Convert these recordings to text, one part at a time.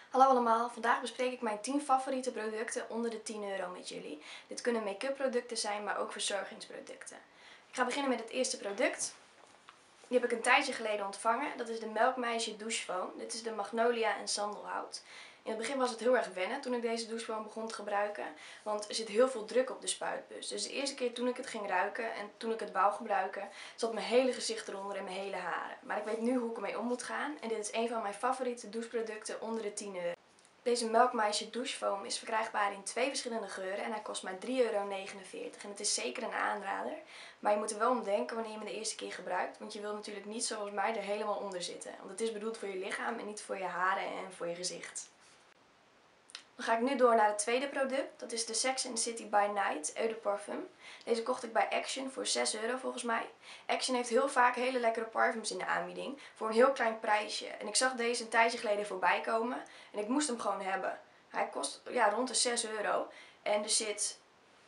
Hallo allemaal, vandaag bespreek ik mijn 10 favoriete producten onder de 10 euro met jullie. Dit kunnen make-up producten zijn, maar ook verzorgingsproducten. Ik ga beginnen met het eerste product. Die heb ik een tijdje geleden ontvangen. Dat is de Melkmeisje douchefoam. Dit is de magnolia en sandelhout. In het begin was het heel erg wennen toen ik deze douchefoam begon te gebruiken. Want er zit heel veel druk op de spuitbus. Dus de eerste keer toen ik het ging ruiken en toen ik het wou gebruiken, zat mijn hele gezicht eronder en mijn hele haren. Maar ik weet nu hoe ik ermee om moet gaan. En dit is een van mijn favoriete doucheproducten onder de 10 euro. Deze Melkmeisje douchefoam is verkrijgbaar in 2 verschillende geuren en hij kost maar 3,49 euro. En het is zeker een aanrader, maar je moet er wel om denken wanneer je hem de eerste keer gebruikt. Want je wilt natuurlijk niet zoals mij er helemaal onder zitten. Want het is bedoeld voor je lichaam en niet voor je haren en voor je gezicht. Dan ga ik nu door naar het tweede product. Dat is de Sex and the City by Night Eau de Parfum. Deze kocht ik bij Action voor 6 euro volgens mij. Action heeft heel vaak hele lekkere parfums in de aanbieding voor een heel klein prijsje. En ik zag deze een tijdje geleden voorbij komen en ik moest hem gewoon hebben. Hij kost rond de 6 euro en er zit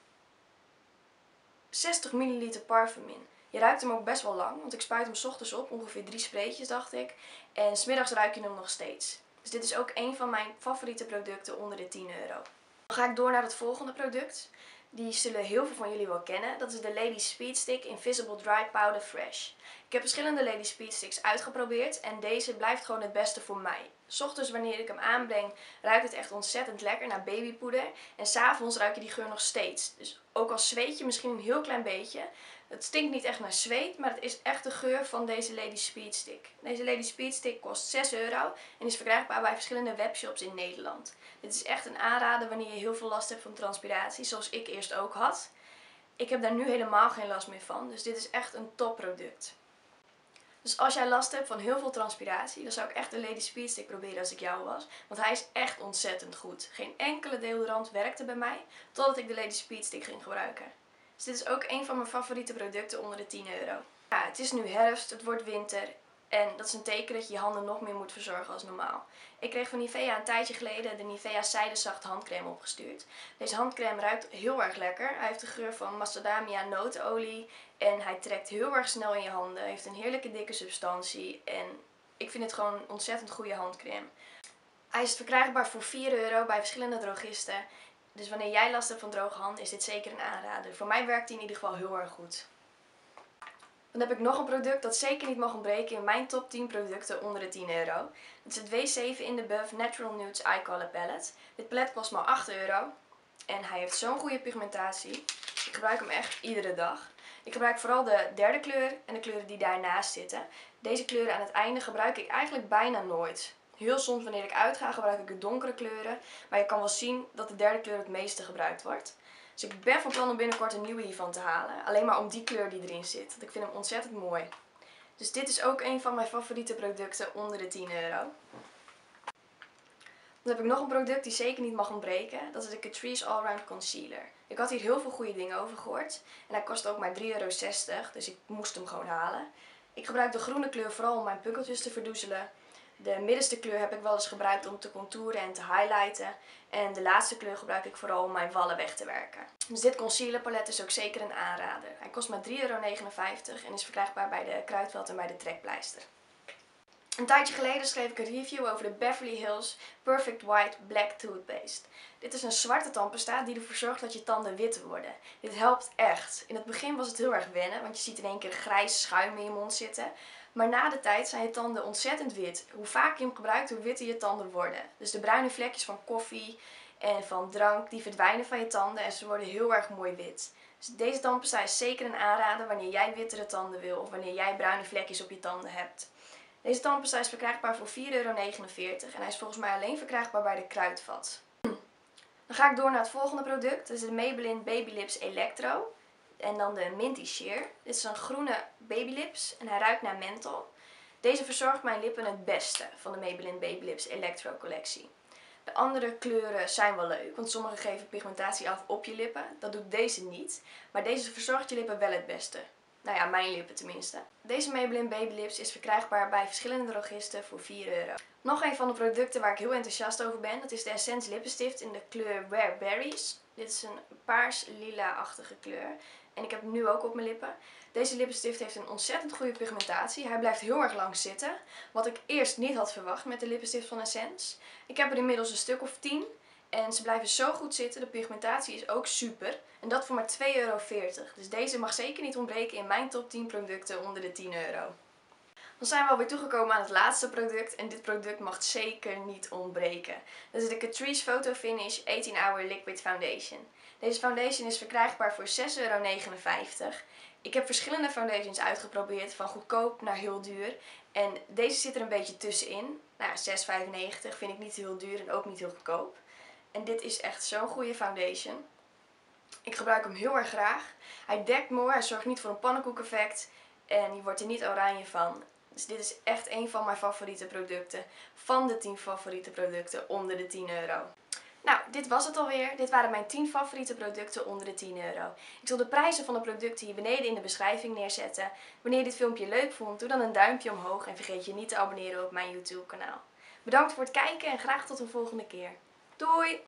60 milliliter parfum in. Je ruikt hem ook best wel lang, want ik spuit hem 's ochtends op, ongeveer 3 spreetjes dacht ik. En 's middags ruik je hem nog steeds. Dus dit is ook een van mijn favoriete producten onder de 10 euro. Dan ga ik door naar het volgende product. Die zullen heel veel van jullie wel kennen. Dat is de Lady Speed Stick Invisible Dry Powder Fresh. Ik heb verschillende Lady Speed Sticks uitgeprobeerd en deze blijft gewoon het beste voor mij. 's Ochtends wanneer ik hem aanbreng ruikt het echt ontzettend lekker naar babypoeder. En 's avonds ruik je die geur nog steeds. Dus ook al zweet je misschien een heel klein beetje. Het stinkt niet echt naar zweet, maar het is echt de geur van deze Lady Speed Stick. Deze Lady Speed Stick kost 6 euro en is verkrijgbaar bij verschillende webshops in Nederland. Dit is echt een aanrader wanneer je heel veel last hebt van transpiratie, zoals ik eerst ook had. Ik heb daar nu helemaal geen last meer van, dus dit is echt een topproduct. Dus als jij last hebt van heel veel transpiratie, dan zou ik echt de Lady Speed Stick proberen als ik jou was. Want hij is echt ontzettend goed. Geen enkele deodorant werkte bij mij, totdat ik de Lady Speed Stick ging gebruiken. Dus dit is ook een van mijn favoriete producten onder de 10 euro. Ja, het is nu herfst, het wordt winter en dat is een teken dat je je handen nog meer moet verzorgen als normaal. Ik kreeg van Nivea een tijdje geleden de Nivea Zijdezacht handcrème opgestuurd. Deze handcrème ruikt heel erg lekker. Hij heeft de geur van macadamia notenolie en hij trekt heel erg snel in je handen. Hij heeft een heerlijke dikke substantie en ik vind het gewoon een ontzettend goede handcrème. Hij is verkrijgbaar voor 4 euro bij verschillende drogisten. Dus wanneer jij last hebt van droge handen is dit zeker een aanrader. Voor mij werkt hij in ieder geval heel erg goed. Dan heb ik nog een product dat zeker niet mag ontbreken in mijn top 10 producten onder de 10 euro. Dat is het W7 in the Buff Natural Nudes Eye Color Palette. Dit palet kost maar 8 euro. En hij heeft zo'n goede pigmentatie. Ik gebruik hem echt iedere dag. Ik gebruik vooral de derde kleur en de kleuren die daarnaast zitten. Deze kleuren aan het einde gebruik ik eigenlijk bijna nooit. Heel soms wanneer ik uitga gebruik ik de donkere kleuren. Maar je kan wel zien dat de derde kleur het meeste gebruikt wordt. Dus ik ben van plan om binnenkort een nieuwe hiervan te halen. Alleen maar om die kleur die erin zit. Want ik vind hem ontzettend mooi. Dus dit is ook een van mijn favoriete producten onder de 10 euro. Dan heb ik nog een product die zeker niet mag ontbreken. Dat is de Catrice Allround Concealer. Ik had hier heel veel goede dingen over gehoord. En hij kost ook maar 3,60 euro. Dus ik moest hem gewoon halen. Ik gebruik de groene kleur vooral om mijn pukkeltjes te verdoezelen. De middenste kleur heb ik wel eens gebruikt om te contouren en te highlighten. En de laatste kleur gebruik ik vooral om mijn wallen weg te werken. Dus dit concealer palet is ook zeker een aanrader. Hij kost maar 3,59 euro en is verkrijgbaar bij de Kruidvat en bij de Trekpleister. Een tijdje geleden schreef ik een review over de Beverly Hills Perfect White Black Toothpaste. Dit is een zwarte tandpasta die ervoor zorgt dat je tanden wit worden. Dit helpt echt. In het begin was het heel erg wennen, want je ziet in één keer grijs schuim in je mond zitten. Maar na de tijd zijn je tanden ontzettend wit. Hoe vaak je hem gebruikt, hoe witter je tanden worden. Dus de bruine vlekjes van koffie en van drank, die verdwijnen van je tanden en ze worden heel erg mooi wit. Dus deze tandpasta is zeker een aanrader wanneer jij wittere tanden wil of wanneer jij bruine vlekjes op je tanden hebt. Deze tandpasta is verkrijgbaar voor 4,49 euro en hij is volgens mij alleen verkrijgbaar bij de Kruidvat. Dan ga ik door naar het volgende product. Dat is de Maybelline Baby Lips Electro. En dan de Minty Sheer. Dit is een groene babylips en hij ruikt naar menthol. Deze verzorgt mijn lippen het beste van de Maybelline Baby Lips Electro collectie. De andere kleuren zijn wel leuk, want sommige geven pigmentatie af op je lippen. Dat doet deze niet, maar deze verzorgt je lippen wel het beste. Nou ja, mijn lippen tenminste. Deze Maybelline Baby Lips is verkrijgbaar bij verschillende drogisten voor 4 euro. Nog een van de producten waar ik heel enthousiast over ben, dat is de Essence lippenstift in de kleur Rare Berries. Dit is een paars-lila-achtige kleur. En ik heb hem nu ook op mijn lippen. Deze lippenstift heeft een ontzettend goede pigmentatie. Hij blijft heel erg lang zitten. Wat ik eerst niet had verwacht met de lippenstift van Essence. Ik heb er inmiddels een stuk of 10. En ze blijven zo goed zitten. De pigmentatie is ook super. En dat voor maar €2,40. Dus deze mag zeker niet ontbreken in mijn top 10 producten onder de €10. Dan zijn we alweer toegekomen aan het laatste product. En dit product mag zeker niet ontbreken. Dat is de Catrice Photo Finish 18 Hour Liquid Foundation. Deze foundation is verkrijgbaar voor €6,59. Ik heb verschillende foundations uitgeprobeerd, van goedkoop naar heel duur. En deze zit er een beetje tussenin. Nou, €6,95 vind ik niet heel duur en ook niet heel goedkoop. En dit is echt zo'n goede foundation. Ik gebruik hem heel erg graag. Hij dekt mooi, hij zorgt niet voor een pannenkoekeffect. En je wordt er niet oranje van. Dus dit is echt een van mijn favoriete producten. Van de 10 favoriete producten onder de €10. Nou, dit was het alweer. Dit waren mijn 10 favoriete producten onder de €10. Ik zal de prijzen van de producten hier beneden in de beschrijving neerzetten. Wanneer je dit filmpje leuk vond, doe dan een duimpje omhoog en vergeet je niet te abonneren op mijn YouTube kanaal. Bedankt voor het kijken en graag tot een volgende keer. Doei!